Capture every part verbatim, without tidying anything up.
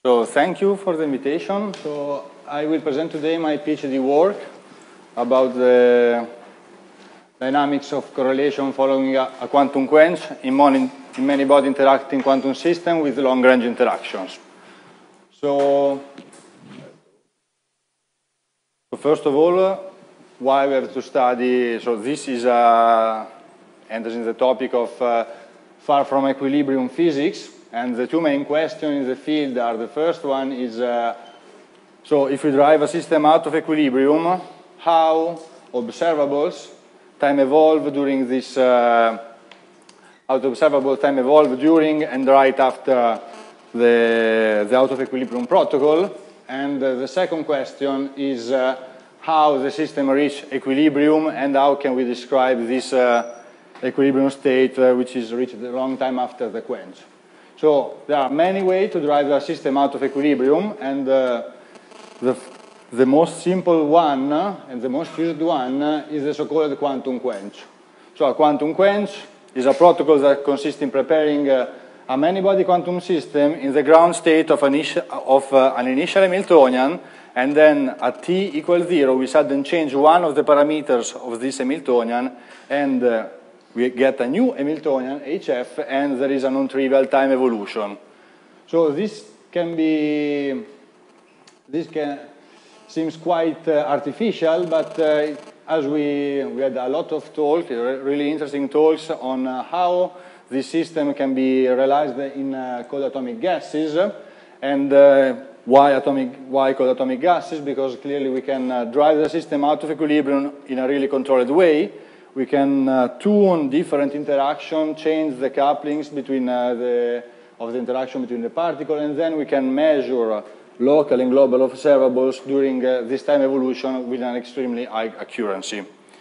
So thank you for the invitation. So I will present today my PhD work about the dynamics of correlation following a, a quantum quench in, mon in many-body interacting quantum system with long-range interactions. So, so first of all, uh, why we have to study, so this is uh, enters in the topic of uh, far from equilibrium physics, and the two main questions in the field are, the first one is, uh, so if we drive a system out of equilibrium, how observables time evolve during this, uh, how the observable time evolve during and right after the, the out of equilibrium protocol. And uh, the second question is uh, how the system reaches equilibrium and how can we describe this uh, equilibrium state uh, which is reached a long time after the quench. So there are many ways to drive a system out of equilibrium, and uh, the, the most simple one uh, and the most used one uh, is the so-called quantum quench. So a quantum quench is a protocol that consists in preparing uh, a many-body quantum system in the ground state of an, of, uh, an initial Hamiltonian, and then at t equals zero we suddenly change one of the parameters of this Hamiltonian, and uh, we get a new Hamiltonian, H F, and there is a non-trivial time evolution. So this can be, this can, seems quite uh, artificial, but uh, as we, we had a lot of talk, really interesting talks on uh, how this system can be realized in uh, cold atomic gases, and uh, why, atomic, why cold atomic gases, because clearly we can uh, drive the system out of equilibrium in a really controlled way. We can uh, tune different interactions, change the couplings between uh, the, of the interaction between the particle, and then we can measure uh, local and global observables during uh, this time evolution with an extremely high accuracy.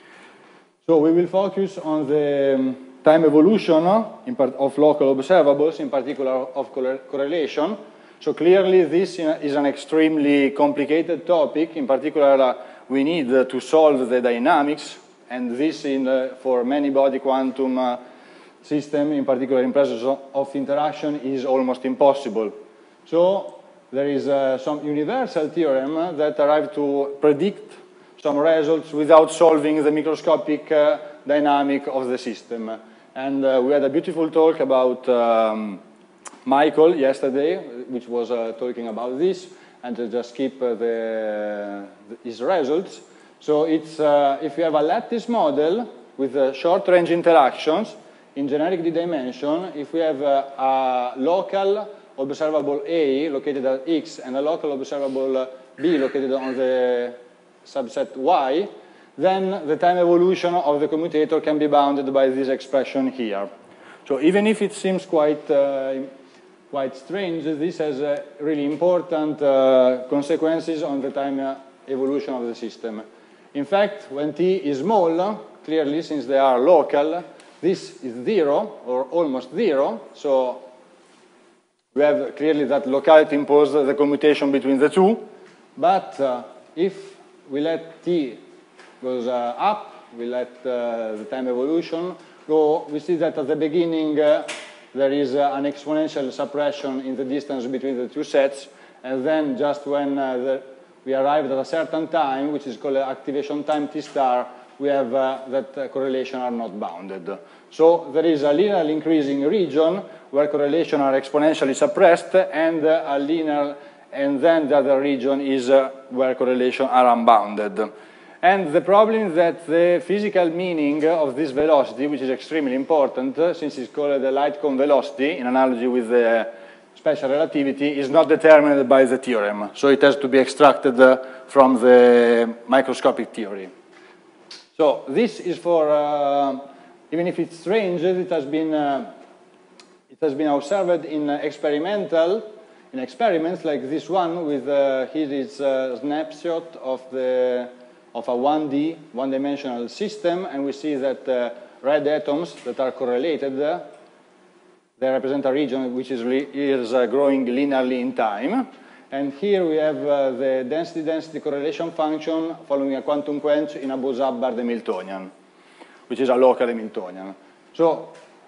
So we will focus on the um, time evolution uh, in part of local observables, in particular of correlation. So clearly this is an extremely complicated topic. In particular, uh, we need uh, to solve the dynamics, and this in, uh, for many-body quantum uh, system, in particular in presence of interaction, is almost impossible. So there is uh, some universal theorem that arrive to predict some results without solving the microscopic uh, dynamic of the system. And uh, we had a beautiful talk about um, Michael yesterday, which was uh, talking about this, and to just keep uh, the, his results. So it's, uh, if you have a lattice model with uh, short-range interactions in generic d-dimension, if we have uh, a local observable A located at X and a local observable B located on the subset Y, then the time evolution of the commutator can be bounded by this expression here. So even if it seems quite, uh, quite strange, this has uh, really important uh, consequences on the time uh, evolution of the system. In fact, when t is small, clearly since they are local, this is zero or almost zero, so we have clearly that locality imposes the commutation between the two. But uh, if we let t goes uh, up, we let uh, the time evolution go, we see that at the beginning uh, there is uh, an exponential suppression in the distance between the two sets, and then just when uh, the, we arrived at a certain time, which is called activation time t star, we have uh, that uh, correlation are not bounded. So there is a linear increasing region where correlation are exponentially suppressed, and uh, a linear, and then the other region is uh, where correlation are unbounded. And the problem is that the physical meaning of this velocity, which is extremely important, uh, since it's called the light cone velocity, in analogy with the special relativity, is not determined by the theorem. So it has to be extracted uh, from the microscopic theory. So this is for, uh, even if it's strange, it has been, uh, it has been observed in uh, experimental, in experiments like this one, with uh, here is a snapshot of, the, of a one D, one-dimensional system, and we see that uh, red atoms that are correlated, uh, they represent a region which is, is uh, growing linearly in time. And here we have uh, the density-density correlation function following a quantum quench in a Bose-Hubbard Hamiltonian, which is a local Hamiltonian. So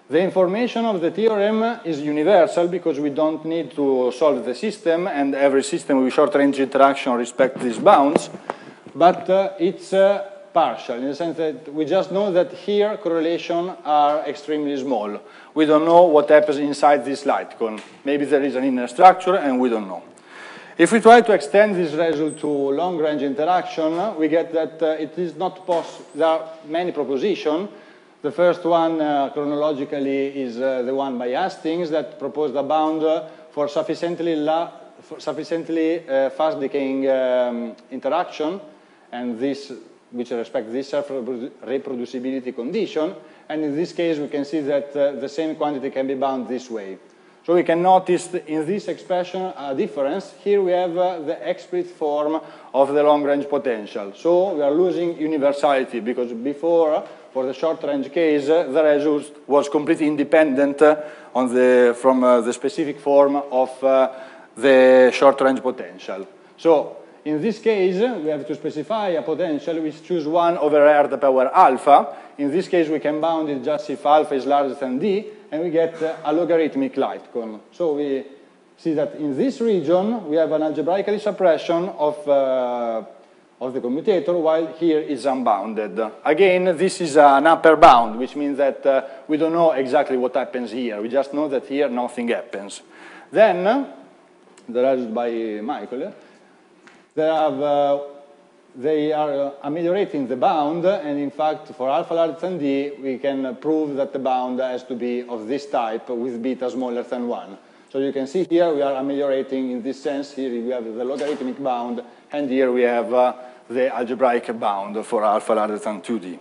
The information of the theorem is universal because we don't need to solve the system, and every system with short-range interaction respects these bounds, but uh, it's uh, partial in the sense that we just know that here correlations are extremely small. We don't know what happens inside this light cone. Maybe there is an inner structure and we don't know. If we try to extend this result to long-range interaction, we get that uh, it is not possible. There are many propositions. The first one, uh, chronologically, is uh, the one by Hastings that proposed a bound uh, for sufficiently, la for sufficiently uh, fast-decaying um, interaction, and this, which respects this self-reproducibility condition. And in this case, we can see that uh, the same quantity can be bound this way. So we can notice in this expression a difference. Here we have uh, the explicit form of the long-range potential. So we are losing universality because before, for the short-range case, uh, the result was completely independent uh, on the, from uh, the specific form of uh, the short-range potential. So in this case, we have to specify a potential which choose one over r to the power alpha. In this case, we can bound it just if alpha is larger than d, and we get a logarithmic light cone. So we see that in this region, we have an algebraically suppression of, uh, of the commutator, while here is unbounded. Again, this is an upper bound, which means that uh, we don't know exactly what happens here. We just know that here nothing happens. Then, the result by Michael, they, have, uh, they are uh, ameliorating the bound, and in fact, for alpha larger than d, we can uh, prove that the bound has to be of this type with beta smaller than one. So you can see here we are ameliorating in this sense. Here we have the logarithmic bound, and here we have uh, the algebraic bound for alpha larger than two d.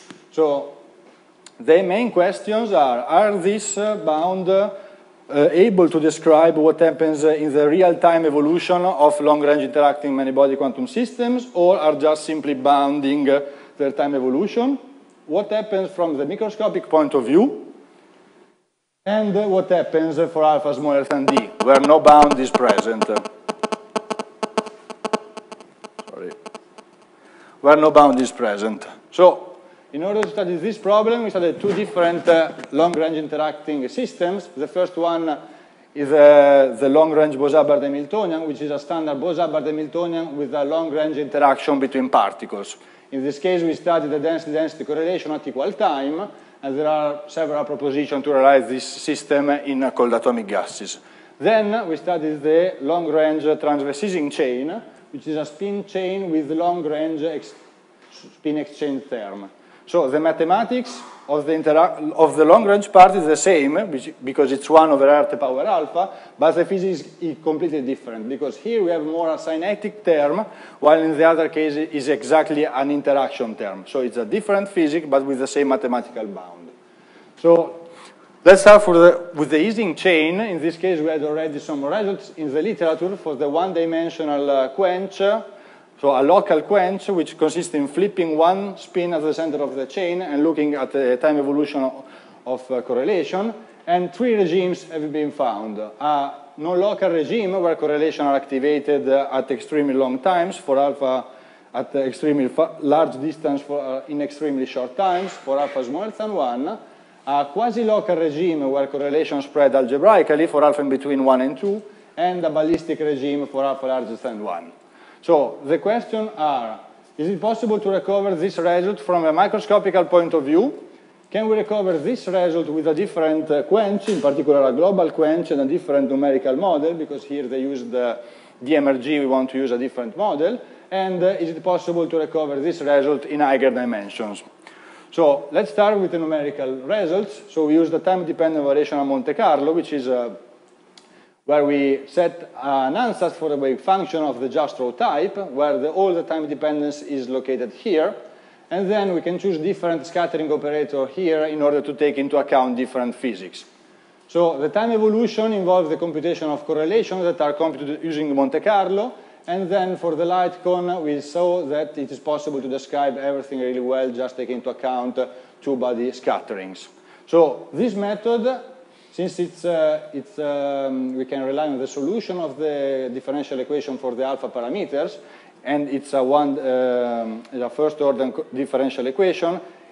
So the main questions are, are these uh, bound uh, Uh, able to describe what happens uh, in the real-time evolution of long-range interacting many-body quantum systems, or are just simply bounding uh, their time evolution? What happens from the microscopic point of view? And uh, what happens uh, for alpha smaller than d, where no bound is present? Sorry. Where no bound is present. So, in order to study this problem, we studied two different uh, long-range interacting systems. The first one is uh, the long-range Bose-Hubbard-Hamiltonian, which is a standard Bose-Hubbard-Hamiltonian with a long-range interaction between particles. In this case, we studied the density-density correlation at equal time, and there are several propositions to realize this system in uh, cold atomic gases. Then we studied the long-range transversizing chain, which is a spin chain with long-range ex spin exchange term. So the mathematics of the, of the long-range part is the same, which, because it's one over r to the power alpha, but the physics is completely different, because here we have more a synetic term, while in the other case it is exactly an interaction term. So it's a different physics, but with the same mathematical bound. So let's start for the, with the Ising chain. In this case, we had already some results in the literature for the one-dimensional uh, quench. So a local quench, which consists in flipping one spin at the center of the chain and looking at the time evolution of, of uh, correlation. And three regimes have been found. A non-local regime where correlations are activated uh, at extremely long times for alpha at extremely large distance for, uh, in extremely short times for alpha smaller than one. A quasi-local regime where correlations spread algebraically for alpha in between one and two. And a ballistic regime for alpha larger than one. So the questions are, is it possible to recover this result from a microscopical point of view? Can we recover this result with a different uh, quench, in particular a global quench and a different numerical model, because here they use the D M R G, we want to use a different model. And uh, is it possible to recover this result in higher dimensions? So let's start with the numerical results. So we use the time-dependent variation of Monte Carlo, which is uh, where we set an ansatz for a wave function of the Jastrow type, where the, all the time dependence is located here. And then we can choose different scattering operator here in order to take into account different physics. So the time evolution involves the computation of correlations that are computed using Monte Carlo. And then for the light cone, we saw that it is possible to describe everything really well, just taking into account two-body scatterings. So this method, since it's, uh, it's, um, we can rely on the solution of the differential equation for the alpha parameters, and it's a, one, um, a first-order differential equation,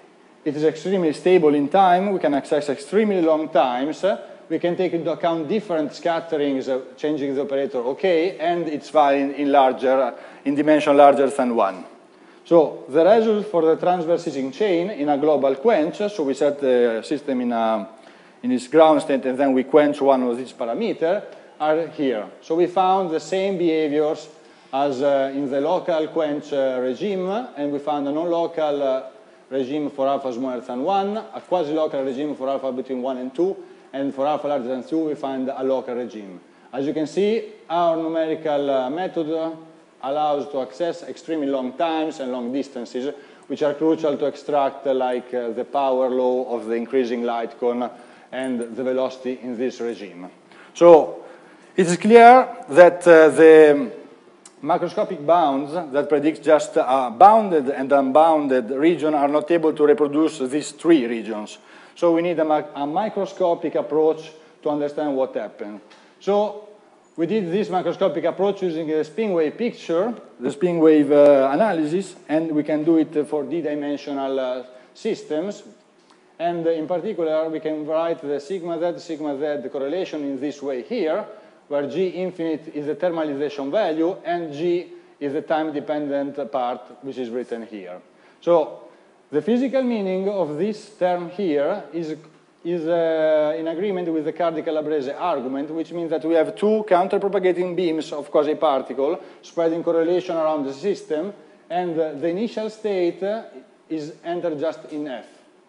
it is extremely stable in time. We can access extremely long times. We can take into account different scatterings, uh, changing the operator OK, and it's valid in larger, in dimension larger than one. So the result for the transverse Ising chain in a global quench, so we set the system in, a, in its ground state and then we quench one of these parameters, are here. So we found the same behaviors as uh, in the local quench uh, regime, and we found a non-local uh, regime for alpha smaller than one, a quasi-local regime for alpha between one and two, and for alpha larger than two, we find a local regime. As you can see, our numerical uh, method uh, allows to access extremely long times and long distances, which are crucial to extract uh, like uh, the power law of the increasing light cone and the velocity in this regime. So it is clear that uh, the macroscopic bounds that predict just a bounded and unbounded region are not able to reproduce these three regions. So we need a, a microscopic approach to understand what happened. So we did this macroscopic approach using a spin wave picture, the spin wave uh, analysis, and we can do it for d-dimensional uh, systems. And uh, in particular, we can write the sigma z, sigma z correlation in this way here, where G infinite is the thermalization value and G is the time-dependent part, which is written here. So the physical meaning of this term here is, is uh, in agreement with the Cardi-Calabrese argument, which means that we have two counter-propagating beams of quasi-particle spreading correlation around the system, and uh, the initial state uh, is entered just in F.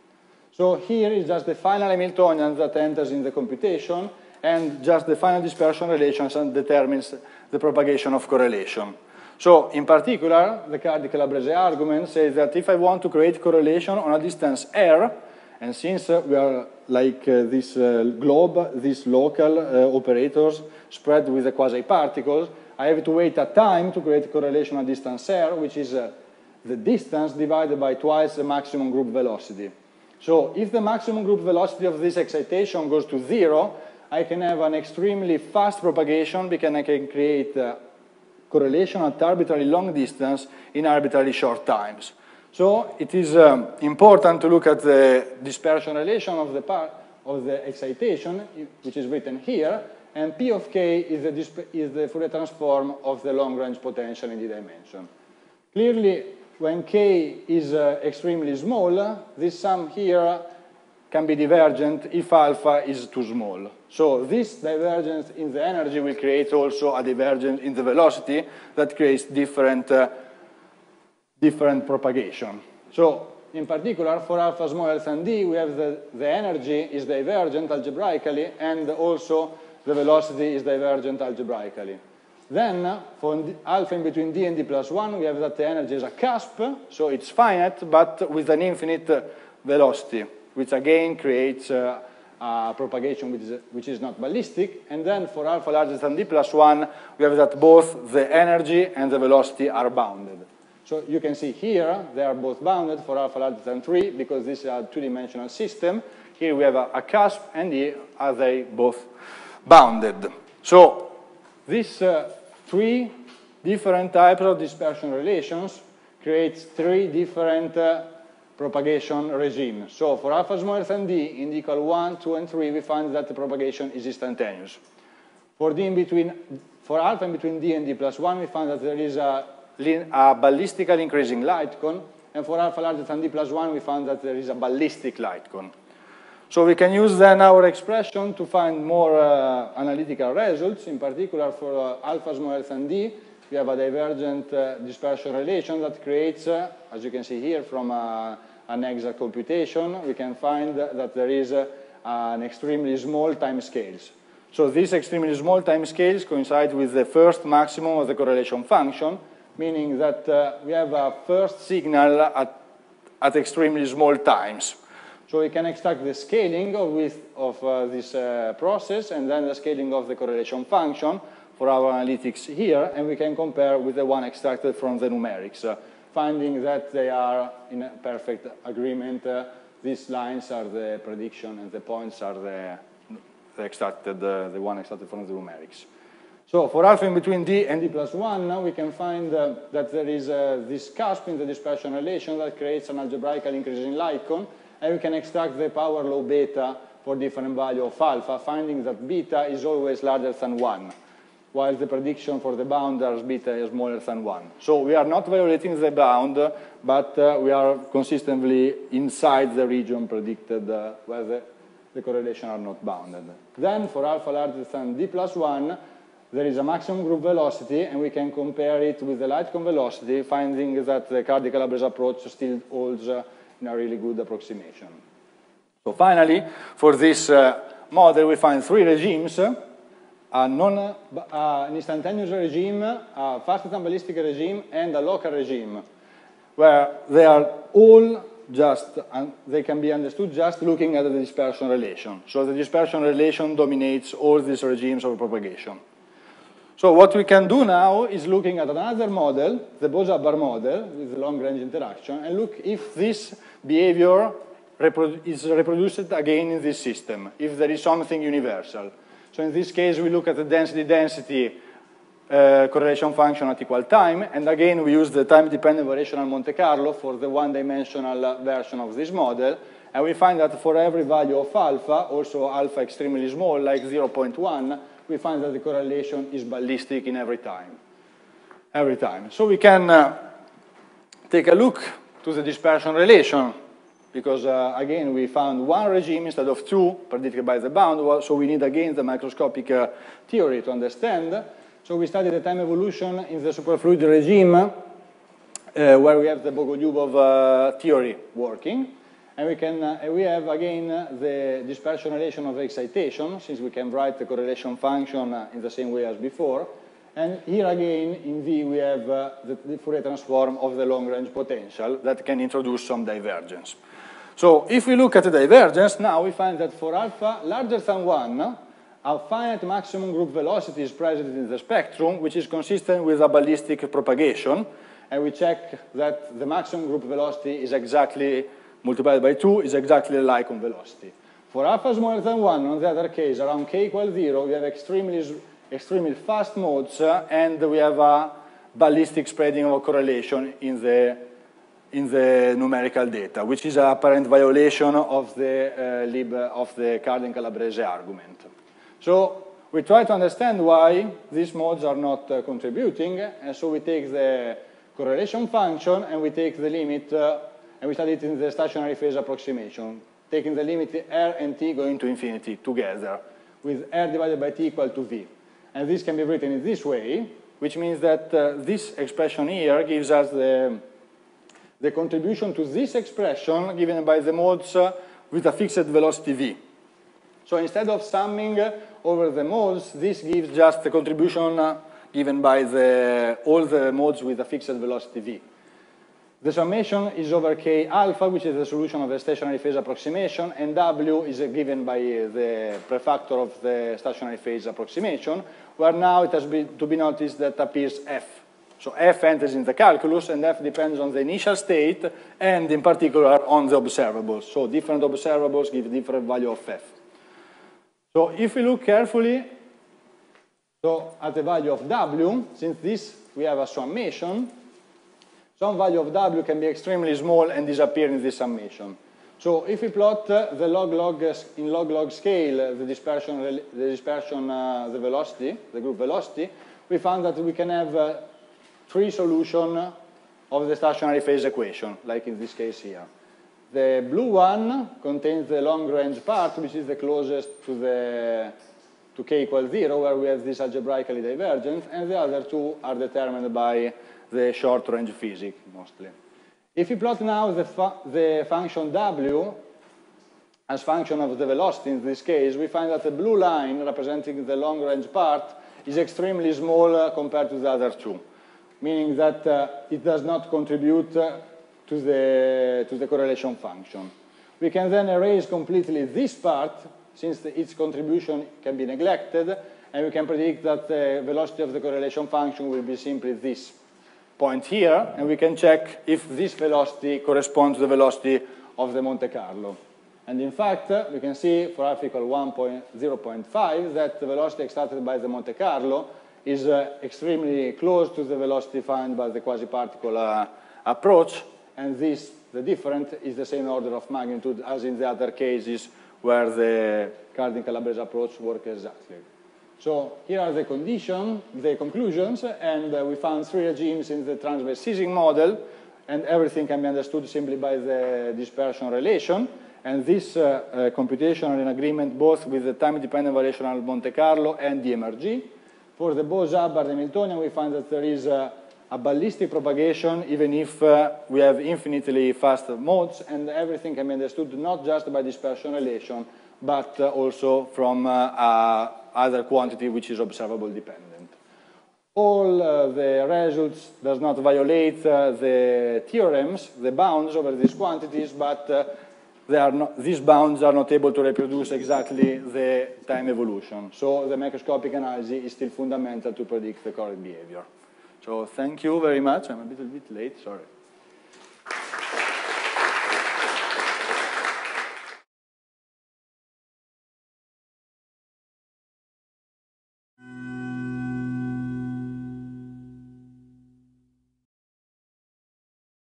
So here is just the final Hamiltonian that enters in the computation, and just the final dispersion relations and determines the propagation of correlation. So in particular, the Cardi-Calabrese argument says that if I want to create correlation on a distance r, and since uh, we are like uh, this uh, globe, these local uh, operators spread with the quasi-particles, I have to wait a time to create correlation at distance r, which is uh, the distance divided by twice the maximum group velocity. So if the maximum group velocity of this excitation goes to zero, I can have an extremely fast propagation because I can create uh, correlation at arbitrarily long distance in arbitrarily short times. So it is um, important to look at the dispersion relation of the part of the excitation, which is written here, and P of k is the, is the Fourier transform of the long-range potential in d-dimension. Clearly, when k is uh, extremely small, this sum here can be divergent if alpha is too small. So this divergence in the energy will create also a divergence in the velocity that creates different, uh, different propagation. So in particular, for alpha smaller than d, we have the, the energy is divergent algebraically, and also the velocity is divergent algebraically. Then, for alpha in between d and d plus one, we have that the energy is a cusp, so it's finite, but with an infinite velocity, which again creates uh, a propagation which is, which is not ballistic. And then for alpha larger than d plus one, we have that both the energy and the velocity are bounded. So you can see here, they are both bounded for alpha larger than three, because this is a two-dimensional system. Here we have a, a cusp, and here are they both bounded. So these uh, three different types of dispersion relations creates three different uh, propagation regime. So for alpha smaller than d in d equal one, two, and three, we find that the propagation is instantaneous. For d in between, for alpha in between d and d plus one, we find that there is a, a ballistically increasing light cone, and for alpha larger than d plus one, we found that there is a ballistic light cone. So we can use then our expression to find more uh, analytical results. In particular, for uh, alpha smaller than d, we have a divergent uh, dispersion relation that creates, uh, as you can see here from uh, an exact computation, we can find that there is uh, an extremely small time scales. So these extremely small time scales coincide with the first maximum of the correlation function, meaning that uh, we have a first signal at, at extremely small times. So we can extract the scaling of, with, of uh, this uh, process, and then the scaling of the correlation function for our analytics here, and we can compare with the one extracted from the numerics, uh, finding that they are in a perfect agreement. Uh, these lines are the prediction, and the points are the, the extracted, uh, the one extracted from the numerics. So for alpha in between d and d plus one, now we can find uh, that there is uh, this cusp in the dispersion relation that creates an algebraically increasing light cone, and we can extract the power law beta for different value of alpha, finding that beta is always larger than one, while the prediction for the bound is beta is smaller than one. So we are not violating the bound, but uh, we are consistently inside the region predicted uh, where the, the correlation are not bounded. Then for alpha larger than d plus one, there is a maximum group velocity, and we can compare it with the light cone velocity, finding that the Cardinal-Calabrese approach still holds uh, in a really good approximation. So finally, for this uh, model, we find three regimes: a non, uh, an instantaneous regime, a fast-time ballistic regime, and a local regime, where they are all just, and they can be understood just looking at the dispersion relation. So the dispersion relation dominates all these regimes of propagation. So what we can do now is looking at another model, the Bose-Hubbard model, with the long-range interaction, and look if this behavior reprodu is reproduced again in this system, if there is something universal. So in this case, we look at the density-density uh, correlation function at equal time, and again, we use the time-dependent variational Monte Carlo for the one-dimensional version of this model, and we find that for every value of alpha, also alpha extremely small, like zero point one, we find that the correlation is ballistic in every time. Every time. So we can uh, take a look to the dispersion relation, because uh, again, we found one regime instead of two predicted by the bound, so we need again the microscopic uh, theory to understand. So we studied the time evolution in the superfluid regime, uh, where we have the Bogolyubov uh, theory working. And we, can, uh, we have, again, uh, the dispersion relation of excitation, since we can write the correlation function uh, in the same way as before. And here, again, in V, we have uh, the, the Fourier transform of the long-range potential that can introduce some divergence. So if we look at the divergence, now we find that for alpha larger than one, a finite maximum group velocity is present in the spectrum, which is consistent with a ballistic propagation. And we check that the maximum group velocity is exactly multiplied by two is exactly the light cone velocity. For alpha smaller than one, on the other case, around k equals zero, we have extremely, extremely fast modes, uh, and we have a ballistic spreading of correlation in the, in the numerical data, which is an apparent violation of the, uh, lib of the Cardinal-Calabrese argument. So we try to understand why these modes are not uh, contributing, and so we take the correlation function and we take the limit uh, and we study it in the stationary phase approximation, taking the limit r and t going to infinity together, with r divided by t equal to v. And this can be written in this way, which means that uh, this expression here gives us the, the contribution to this expression given by the modes uh, with a fixed velocity v. So instead of summing uh, over the modes, this gives just the contribution uh, given by the, all the modes with a fixed velocity v. The summation is over k alpha, which is the solution of the stationary phase approximation, and w is given by the prefactor of the stationary phase approximation, where now it has been, to be noticed that appears f. So f enters in the calculus, and f depends on the initial state, and in particular on the observables. So different observables give different value of f. So if we look carefully so at the value of w, since this we have a summation, some value of w can be extremely small and disappear in this summation. So if we plot uh, the log-log in log-log scale, uh, the dispersion, the dispersion, uh, the velocity, the group velocity, we found that we can have uh, three solutions of the stationary phase equation, like in this case here. The blue one contains the long-range part, which is the closest to the to k equals zero, where we have this algebraically divergent, and the other two are determined by the short-range physics, mostly. If we plot now the, fu the function w as function of the velocity in this case, we find that the blue line representing the long-range part is extremely small uh, compared to the other two, meaning that uh, it does not contribute uh, to, the, to the correlation function. We can then erase completely this part, since the, its contribution can be neglected, and we can predict that the velocity of the correlation function will be simply this point here, and we can check if this velocity corresponds to the velocity of the Monte Carlo. And in fact, uh, we can see for alpha equal one point zero point five that the velocity extracted by the Monte Carlo is uh, extremely close to the velocity found by the quasi-particle uh, approach, and this, the different, is the same order of magnitude as in the other cases where the Cardin-Calabrese approach works exactly. So here are the conditions, the conclusions, and uh, we found three regimes in the transverse ceasing model, and everything can be understood simply by the dispersion relation. And this uh, uh, computation are in agreement both with the time-dependent variational Monte Carlo and the M R G. For the Bose-Hubbard Hamiltonian, we find that there is uh, a ballistic propagation even if uh, we have infinitely fast modes, and everything can be understood not just by dispersion relation, but uh, also from uh, uh, other quantity which is observable dependent. All uh, the results does not violate uh, the theorems, the bounds over these quantities, but uh, they are not, these bounds are not able to reproduce exactly the time evolution. So the microscopic analysis is still fundamental to predict the correct behavior. So thank you very much. I'm a little bit late, sorry.